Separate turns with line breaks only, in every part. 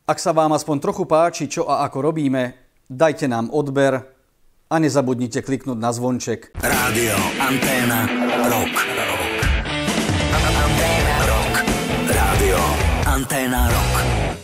Ak sa vám aspoň trochu páči, čo a ako robíme, dajte nám odber a nezabudnite kliknúť na zvonček.
Rádio Anténa Rock. Anténa Rock. Rádio Anténa Rock.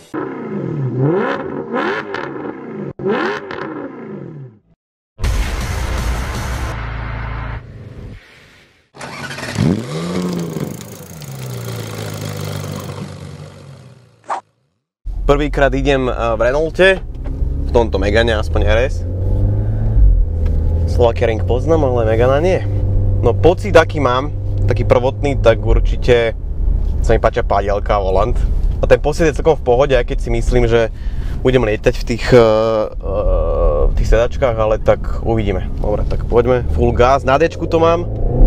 Prvýkrát idem v Renaulte, v tomto Megane, aspoň RS. Slovakia Ring poznám, ale Megana nie. No pocit, aký mám, taký prvotný, tak určite sa mi páčia pádielka a volant. A ten pocit je celkom v pohode, aj keď si myslím, že budem lietať v tých sedačkách, ale tak uvidíme. Dobre, tak poďme, full gas, na Dčku to mám.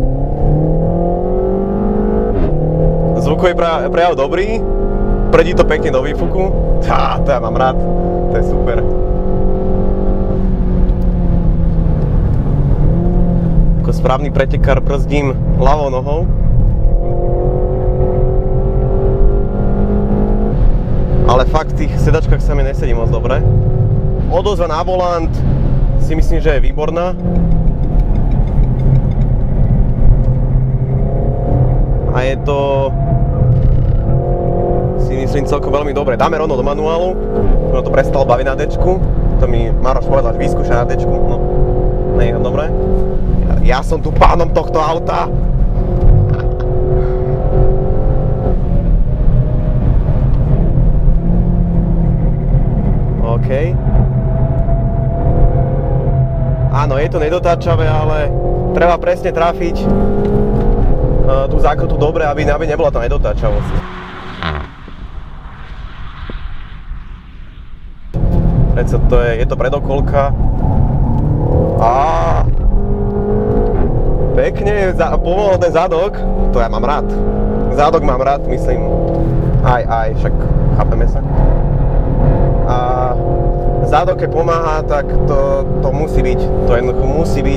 Zvukový prejav dobrý. Predí to pekne do výfuku. To ja mám rád. To je super. Ako správny pretekár brzdím ľavou nohou. Ale fakt v tých sedačkách sa mi nesedí moc dobre. Odozva na volant si myslím, že je výborná. A je to... myslím celkom veľmi dobre. Dáme rovno do manuálu. No to prestal baviť na Dčku. To mi Maroš povedal, že vyskúša na Dčku. No, nie je dobre. Ja som tu pánom tohto auta. OK. Áno, je to nedotáčavé, ale treba presne trafiť tú zákrutu dobre, aby nebola tá nedotáčavosť. Je to predokolka. Pekne, povolil ten zadok. To ja mám rád. Zadok mám rád, myslím. Aj, však chápeme sa. A zadok, keď pomáha, tak to musí byť. To jednoducho musí byť.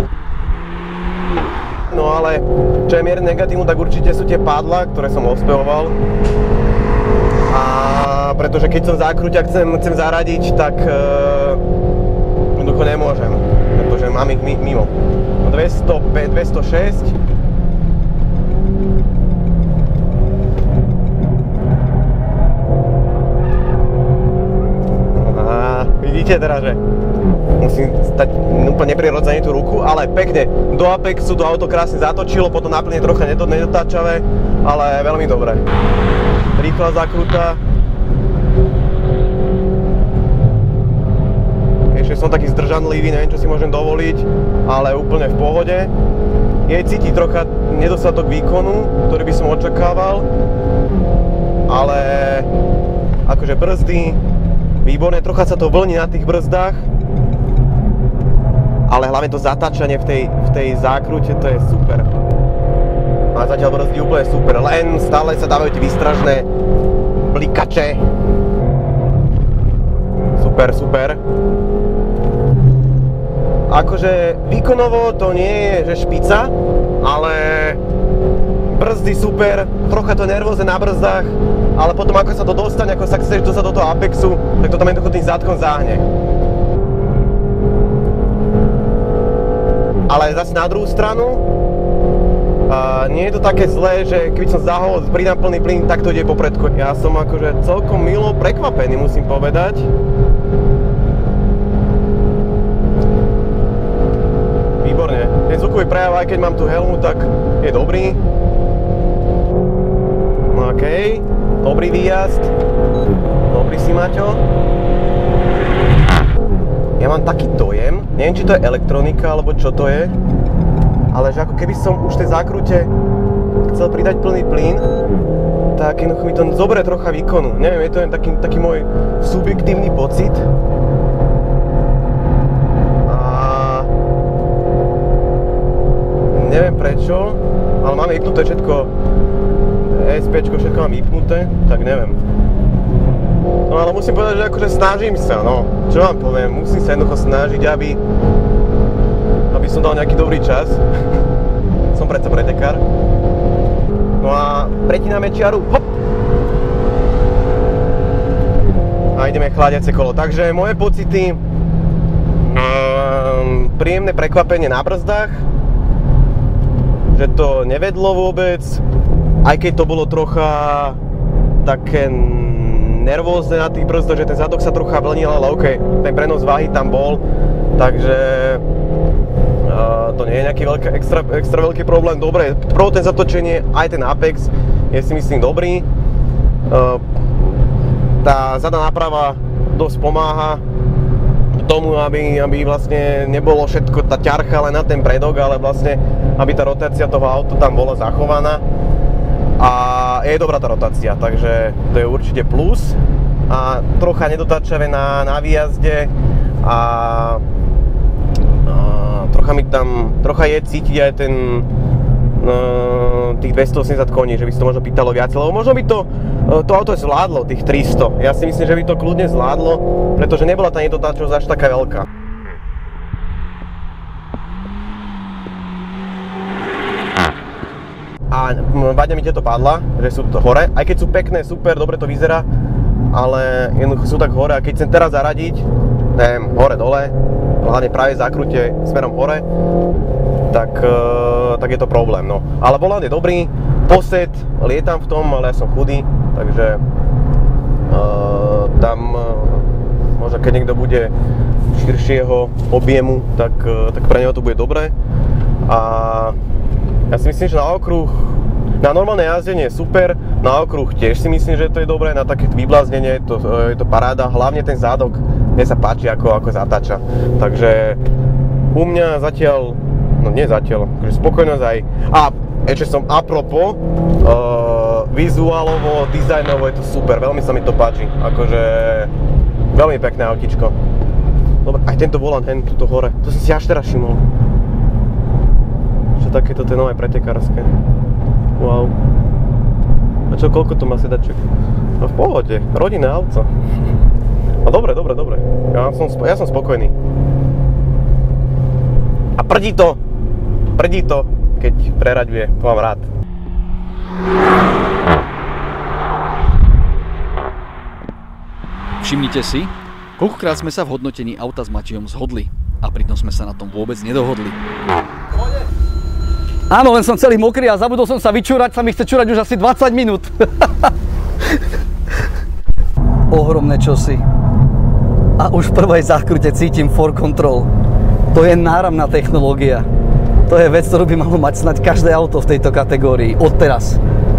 No ale, čo je mierne negatívne, tak určite sú tie pádla, ktoré som ospevoval. Pretože keď som v zákrute a chcem zaradiť, tak jednoducho nemôžem, pretože mám ich mimo. 205, 206. Vidíte teda, že musím stať úplne neprirodzene tú ruku, ale pekne do Apexu, do auto krásne zatočilo, potom naplne trocha nedotáčavé, ale veľmi dobré. Rýchla zákruta. Ešte som taký zdržanlivý, neviem, čo si môžem dovoliť, ale úplne v pohode. Je cítiť trocha nedostatok výkonu, ktorý by som očakával, ale akože brzdy, výborné, trocha sa to vlní na tých brzdách, ale hlavne to zatáčanie v tej zákrute, to je super. A zatiaľ brzdí úplne super, len stále sa dávajú tie výstražné blikače. Super. Akože výkonovo to nie je, že špica, ale brzdy super, trocha to nervózne na brzdách, ale potom ako sa to dostane, ako sa chceš dostať do toho Apexu, tak to tam jednoducho tým zátkom záhne. Ale zase na druhú stranu, nie je to také zlé, že keby som zahol, pridám plný plyn, tak to ide popredko. Ja som akože celkom milo prekvapený, musím povedať. Výborne. Ten zvukový prejav, aj keď mám tú helmu, tak je dobrý. OK. Dobrý výjazd. Dobrý si, Maťo. Ja mám taký dojem, neviem, či to je elektronika, alebo čo to je, ale že ako keby som už v tej zákrute chcel pridať plný plyn, tak jednoducho mi to zoberie trocha výkonu. Neviem, je to len taký môj subjektívny pocit. Neviem prečo, ale mám vypnuté všetko, ESPčko, všetko mám vypnuté, tak neviem. No ale musím povedať, že akože snažím sa, no. Čo vám poviem, musím sa jednoducho snažiť, aby som dal nejaký dobrý čas. Som predsa pretekár. No a pretíname čiaru, hop! A ideme chladiace kolo. Takže moje pocity, príjemné prekvapenie na brzdách, že to nevedlo vôbec, aj keď to bolo trocha také nervózne na tých brzdoch, že ten zadok sa trocha vlnil, ale OK, ten prenos váhy tam bol, takže to nie je nejaký extra veľký problém. Dobre, ten zatočenie, aj ten Apex je si myslím dobrý. Tá zadná náprava dosť pomáha tomu, aby vlastne nebolo všetko tá ťarcha len na ten predok, ale vlastne aby tá rotácia toho auta tam bola zachovaná. A je dobrá tá rotácia, takže to je určite plus. A trocha nedotáčavé na výjazde a trocha je cítiť aj tých 280 koní, že by si to možno pýtalo viac, lebo možno by to auto zvládlo, tých 300. Ja si myslím, že by to kľudne zvládlo, pretože nebola tá nedotáčovosť až taká veľká. A vadia mi tieto padla, že sú to hore, aj keď sú pekné, super, dobre to vyzerá, ale jednoducho sú tak hore a keď chcem teraz zaradiť, neviem, hore dole, hlavne práve zákrute smerom hore, tak je to problém, no. Ale volant je dobrý, posed, lietam v tom, ale ja som chudý, takže tam možno keď niekto bude širšieho objemu, tak pre neho to bude dobré. A ja si myslím, že na normálne jazdenie je super, na okruh tiež si myslím, že to je dobré, na také vybláznenie je to paráda, hlavne ten zádok, mne sa páči ako zatáča. Takže u mňa zatiaľ, no nie zatiaľ, akože spokojnosť aj. A ešte som apropo, vizuálovo, dizajnovo je to super, veľmi sa mi to páči, akože veľmi pekné autíčko. Dobre, aj tento volant, tuto hore, to som si až teraz všimol. Čo takéto tie nové pretekárske. Wow. A čo, koľko to má sedaček? No v pohode, rodinné auto. No dobre. Ja som spokojný. A prdí to, keď preraďuje, to mám rád.
Všimnite si, koľkokrát sme sa v hodnotení auta s Matejom zhodli a pritom sme sa na tom vôbec nedohodli. Áno, len som celý mokrý a zabudol som sa vyčúrať, sa mi chce čúrať už asi 20 minút. Ohromné čosi. A už v prvej zákrute cítim For Control. To je náramná technológia. To je vec, ktorú by malo mať snáď každé auto v tejto kategórii. Odteraz.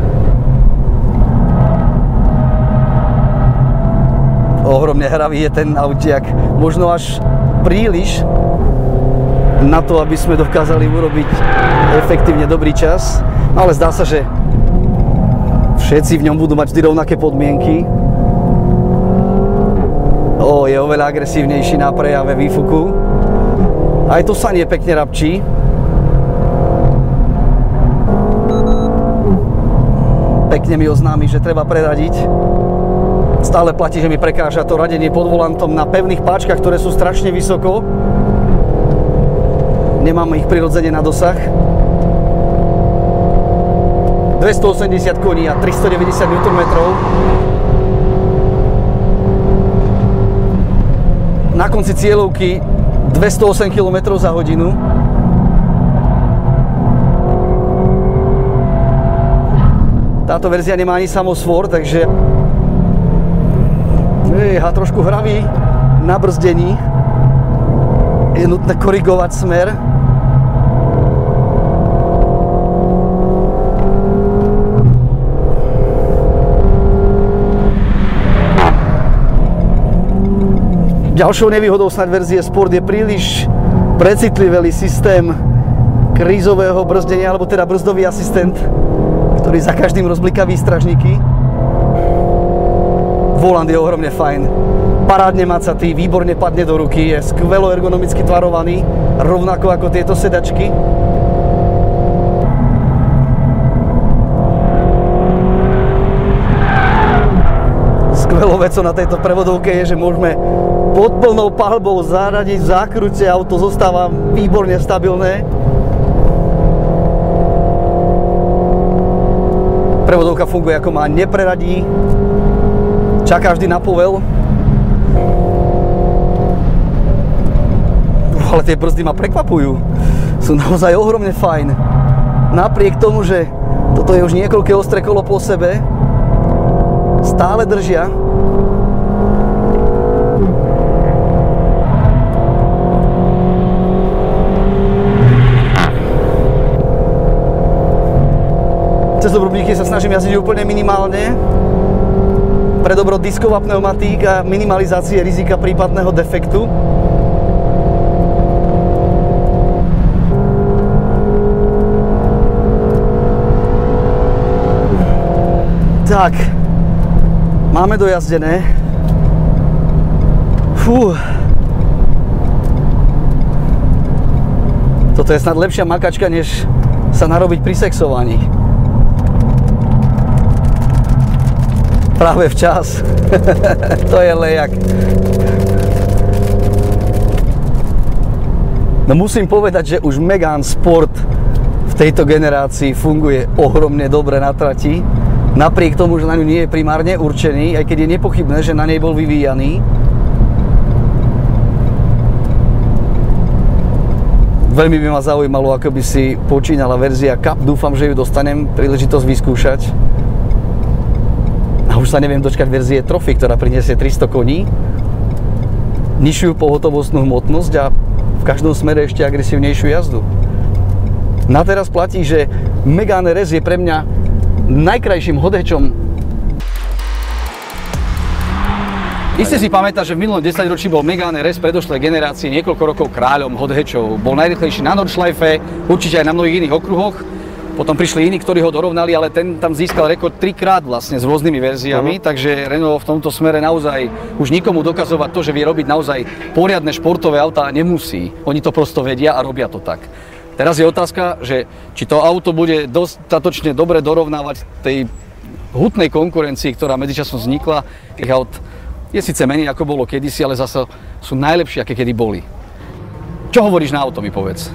Ohromne hravý je ten autiak. Možno až príliš na to, aby sme dokázali urobiť efektívne dobrý čas. Ale zdá sa, že všetci v ňom budú mať vždy rovnaké podmienky. Je oveľa agresívnejší na prejave výfuku. Aj to sanie pekne rapčí. Pekne mi oznámi, že treba preradiť. Stále platí, že mi prekáža to radenie pod volantom na pevných páčkach, ktoré sú strašne vysoko. Nemám ich prirodzene na dosah. 280 koní a 390 Nm. Na konci cieľovky 208 km za hodinu. Táto verzia nemá ani samosvor, takže je trošku hravý na brzdení. Je nutné korigovať smer. Ďalšou nevýhodou snad verzie Sport je príliš precitlivelý systém krízového brzdenia, alebo teda brzdový asistent, ktorý za každým rozbliká výstražníky. Volant je ohromne fajn. Parádne macatý, výborne padne do ruky, je skvelo ergonomicky tvarovaný, rovnako ako tieto sedačky. Skvelou vecou na tejto prevodovke je, že môžeme pod plnou palbou zaradiť v zákrute, auto zostáva výborne stabilné. Prevodovka funguje ako má, nepreradí, čaká vždy na povel. Ale tie brzdy ma prekvapujú. Sú naozaj ohromne fajn. Napriek tomu, že toto je už niekoľké ostré kolo po sebe, stále držia. Cez obrubníky sa snažím jazdiť úplne minimálne. Pre dobro disková pneumatík a minimalizácie rizika prípadného defektu. Tak, máme dojazdené. Fú. Toto je snad lepšia makačka, než sa narobiť pri sexovaní. Práve včas. To je lejak. No musím povedať, že už Megane Sport v tejto generácii funguje ohromne dobre na trati. Napriek tomu, že na ňu nie je primárne určený, aj keď je nepochybné, že na nej bol vyvíjaný. Veľmi by ma zaujímalo, ako by si počínala verzia Cup. Dúfam, že ju dostanem príležitosť vyskúšať. A už sa neviem dočkať verzie Trophy, ktorá prinesie 300 koní, nižšiu pohotovostnú hmotnosť a v každom smere ešte agresívnejšiu jazdu. Na teraz platí, že Megane RS je pre mňa najkrajším hot-hatchom. Iste si pamätáš, že v minulom 10-ročí bol Megane RS predošlej generácie niekoľko rokov kráľom hot-hatchov. Bol najrýchlejší na Nordschleife, určite aj na mnohých iných okruhoch. Potom prišli iní, ktorí ho dorovnali, ale ten tam získal rekord 3-krát vlastne s rôznymi verziami, takže Renault v tomto smere naozaj už nikomu dokazovať to, že vie robiť naozaj poriadne športové autá, nemusí. Oni to prosto vedia a robia to tak. Teraz je otázka, že či to auto bude dostatočne dobre dorovnávať tej hutnej konkurencii, ktorá medzičasom vznikla. Tých aut je síce menej ako bolo kedysi, ale zase sú najlepšie, aké kedy boli. Čo hovoríš na auto, mi povedz?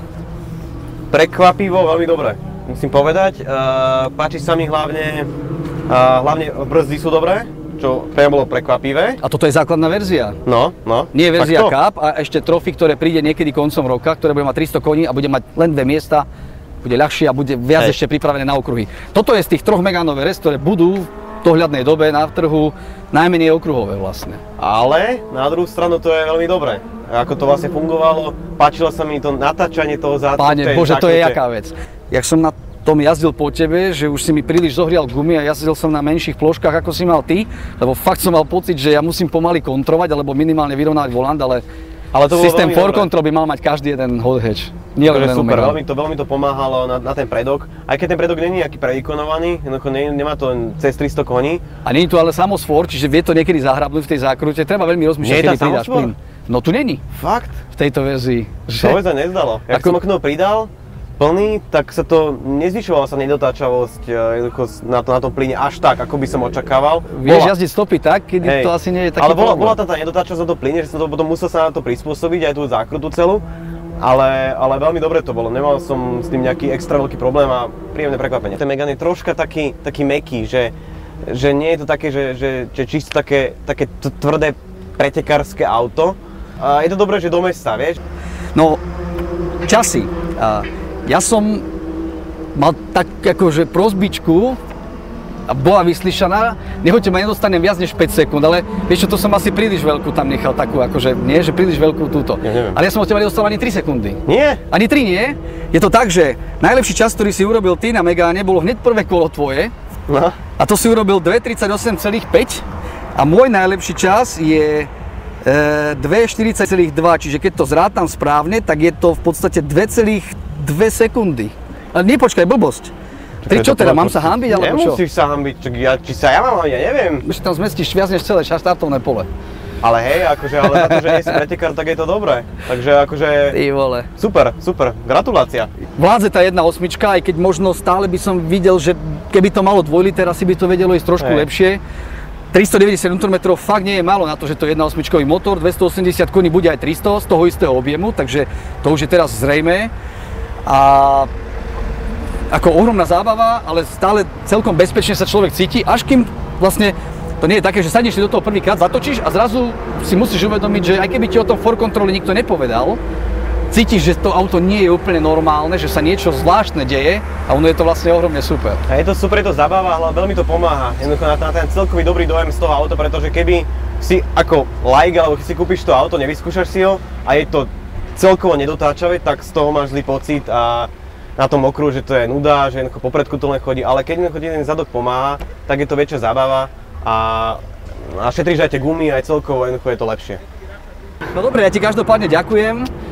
Prekvapivo, veľmi dobre, musím povedať. Páči sa mi hlavne brzdy sú dobré, čo pre mňa bolo prekvapivé.
A toto je základná verzia?
No.
Nie je verzia Cup a ešte Trophy, ktoré príde niekedy koncom roka, ktoré bude mať 300 koní a bude mať len 2 miesta, bude ľahšie a bude viac ešte pripravené na okruhy. Toto je z tých 3 Meganov RS, ktoré budú v dohľadnej dobe na trhu najmenej okruhové vlastne. Ale na druhú stranu to je veľmi dobré. Ako to vlastne fungovalo, páčilo sa mi to natáčanie toho záchytu. Páne Bože, to je jaká vec. Jak som na tom jazdil po tebe, že už si mi príliš zohrial gumy a jazdil som na menších ploškách, ako si mal ty, lebo fakt som mal pocit, že ja musím pomaly kontrovať, alebo minimálne vyrovnávať volant, ale to systém for control by mal mať každý jeden hot-hatch. Nie len
super, veľmi to pomáhalo na ten predok. Aj keď ten predok není nejaký prevykonovaný, nemá to len cez 300 koní.
A nie je tu ale samosfor, čiže vie to niekedy zahrabnúť v tej zákrute, treba veľmi rozmýšľať, kedy pridáš plyn. No tu není.
Fakt?
V tejto verzii.
To sa nezdalo. Jak som okno pridal, plný, tak sa to nezvyšovala sa nedotáčavosť na tom plyne až tak, ako by som očakával.
Vieš jazdiť stopy tak, keď to asi nie je taký problém.
Ale bola tam tá nedotáčavosť na tom plyne, že som to potom musel sa na to prispôsobiť, aj tú zákrutu celú. Ale veľmi dobre to bolo, nemal som s tým nejaký extra veľký problém a príjemné prekvapenie. Ten Megane je troška taký mäkký, že nie je to také, že čisto také tvrdé pretekárske auto. A je to dobré, že do mesta, vieš?
No, časy. Ja som mal tak akože prosbičku a bola vyslyšaná, nehoďte ma nedostanem viac než 5 sekúnd, ale vieš čo, to som asi príliš veľkú tam nechal takú, akože nie, že príliš veľkú túto.
Ja
ale ja som od teba nedostal ani 3 sekundy.
Nie?
Ani 3 nie? Je to tak, že najlepší čas, ktorý si urobil ty na Megane, bolo hneď prvé kolo tvoje.
No.
A to si urobil 2:38,5 a môj najlepší čas je 2:40,2, čiže keď to zrátam správne, tak je to v podstate 2,2 sekundy. Ale nie, počkaj, blbosť. Čo teda, mám sa hanbiť, alebo čo?
Nemusíš sa hanbiť, či sa ja mám hanbiť, ja neviem.
Už tam zmestíš viac než celé štartovné pole.
Ale hej, akože, ale za to, že nie si pretekár, tak je to dobré. Takže akože...
Ty vole.
Super, gratulácia.
Vládze tá 1.8, aj keď možno stále by som videl, že keby to malo 2 liter, asi by to vedelo ísť trošku lepšie. 390 Nm fakt nie je málo na to, že to je 1.8 motor, 280 koní bude aj 300 z toho istého objemu, takže to už je teraz zrejmé. A ako ohromná zábava, ale stále celkom bezpečne sa človek cíti, až kým vlastne to nie je také, že sadneš si do toho prvýkrát, zatočíš a zrazu si musíš uvedomiť, že aj keby ti o tom for controle nikto nepovedal, cítiš, že to auto nie je úplne normálne, že sa niečo zvláštne deje a ono je to vlastne ohromne super.
A je to super, je to zabáva, ale veľmi to pomáha. Jednoducho na ten celkový dobrý dojem z toho auta, pretože keby si ako laik, alebo keď si kúpiš to auto, nevyskúšaš si ho a je to celkovo nedotáčavé, tak z toho máš zlý pocit a na tom okruhu, že to je nuda, že po predku to len chodí, ale keď jeden zadok pomáha, tak je to väčšia zábava a šetríš aj tie gumy, aj celkovo jednoducho je to lepšie.
No dobre, ja ti každopádne ďakujem.